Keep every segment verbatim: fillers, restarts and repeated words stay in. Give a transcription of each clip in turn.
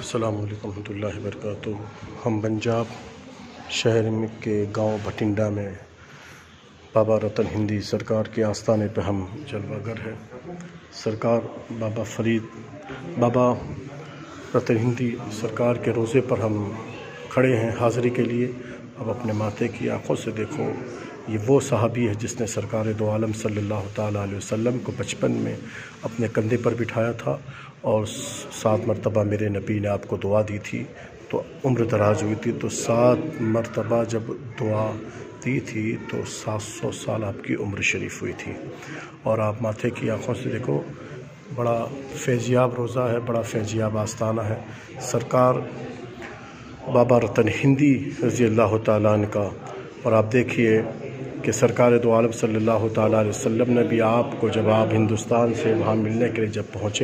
السلام علیکم ورحمۃ اللہ وبرکاتہ۔ ہم پنجاب شہر میں کے گاؤں بھٹنڈا میں بابا رتن ہندی سرکار کے آستانے پہ ہم جلوہ گر ہے۔ سرکار بابا فرید بابا رتن ہندی سرکار کے روزے پر ہم کھڑے ہیں حاضری کے لیے۔ اب اپنے ماتھے کی آنکھوں سے دیکھو، یہ وہ صحابی ہے جس نے سرکار دو عالم صلی اللہ تعالیٰ علیہ وسلم کو بچپن میں اپنے کندھے پر بٹھایا تھا، اور سات مرتبہ میرے نبی نے آپ کو دعا دی تھی تو عمر دراز ہوئی تھی۔ تو سات مرتبہ جب دعا دی تھی تو سات سو سال آپ کی عمر شریف ہوئی تھی۔ اور آپ ماتھے کی آنکھوں سے دیکھو، بڑا فیضیاب روزہ ہے، بڑا فیضیاب آستانہ ہے سرکار بابا رتن ہندی رضی اللہ تعالیٰ عنہ کا۔ اور آپ دیکھیے کہ سرکار دو عالم صلی اللہ تعالیٰ علیہ وسلم نے بھی آپ کو، جب آپ ہندوستان سے وہاں ملنے کے لیے جب پہنچے،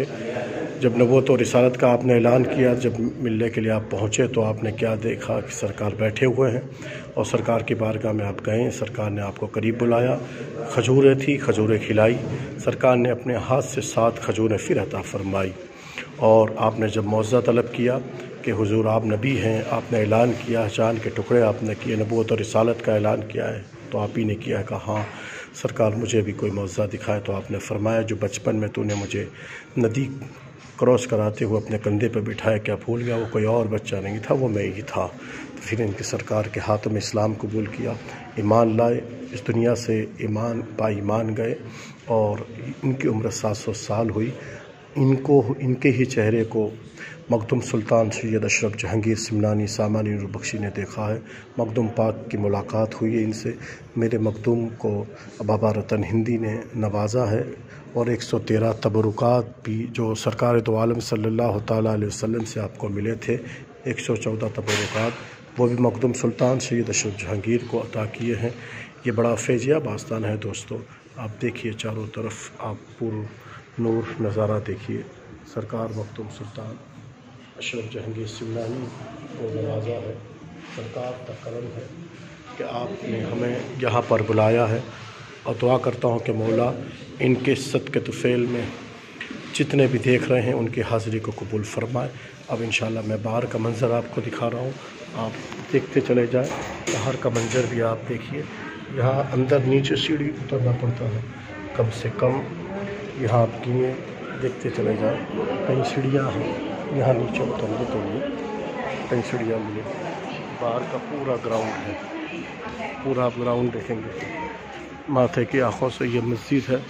جب نبوت اور رسالت کا آپ نے اعلان کیا، جب ملنے کے لیے آپ پہنچے تو آپ نے کیا دیکھا کہ سرکار بیٹھے ہوئے ہیں، اور سرکار کی بارگاہ میں آپ گئے۔ سرکار نے آپ کو قریب بلایا، کھجوریں تھی، کھجوریں کھلائی۔ سرکار نے اپنے ہاتھ سے سات کھجوریں پھر عطا فرمائی، اور آپ نے جب معاوضہ طلب کیا کہ حضور آپ نبی ہیں، آپ نے اعلان کیا، چاند کے ٹکڑے آپ نے کیے، نبوت اور رسالت کا اعلان کیا ہے، تو آپ ہی نے کیا کہ ہاں سرکار مجھے بھی کوئی معاوضہ دکھائے۔ تو آپ نے فرمایا جو بچپن میں تو نے مجھے ندی کراس کراتے ہوئے اپنے کندھے پہ بٹھایا، کیا بھول گیا؟ وہ کوئی اور بچہ نہیں تھا، وہ میں ہی تھا۔ تو پھر ان کی سرکار کے ہاتھوں میں اسلام قبول کیا، ایمان لائے، اس دنیا سے ایمان با ایمان گئے، اور ان کی عمر سات سو سال ہوئی۔ ان کو ان کے ہی چہرے کو مخدوم سلطان سید اشرف جہانگیر سمنانی سامانی نور بخشی نے دیکھا ہے۔ مخدوم پاک کی ملاقات ہوئی ہے ان سے۔ میرے مخدوم کو بابا رتن ہندی نے نوازا ہے، اور ایک سو تیرہ تبرکات بھی جو سرکار دو عالم صلی اللہ تعالیٰ علیہ وسلم سے آپ کو ملے تھے، ایک سو چودہ تبرکات وہ بھی مخدوم سلطان سید اشرف جہانگیر کو عطا کیے ہیں۔ یہ بڑا فیضیاب آستان ہے دوستو۔ آپ دیکھیے چاروں طرف، آپ پر نور نظارہ دیکھیے۔ سرکار مخدوم سلطان اشرف جہانگیر سمنانی کو نوازا ہے۔ سرکار کا کرم ہے کہ آپ نے ہمیں یہاں پر بلایا ہے، اور دعا کرتا ہوں کہ مولا ان کے صدقے طفیل میں جتنے بھی دیکھ رہے ہیں ان کی حاضری کو قبول فرمائے۔ اب انشاءاللہ میں باہر کا منظر آپ کو دکھا رہا ہوں، آپ دیکھتے چلے جائیں۔ باہر کا منظر بھی آپ دیکھیے۔ یہاں اندر نیچے سیڑھی اترنا پڑتا ہے کم سے کم، یہاں آپ گنے دیکھتے چلے جائیں، کئی سیڑھیاں ہیں یہاں نیچے اترنے کے لیے، کئی سیڑھیاں ملے۔ باہر کا پورا گراؤنڈ ہے، پورا آپ گراؤنڈ دیکھیں گے، ماتھے کی آنکھوں سے یہ مسجد ہے۔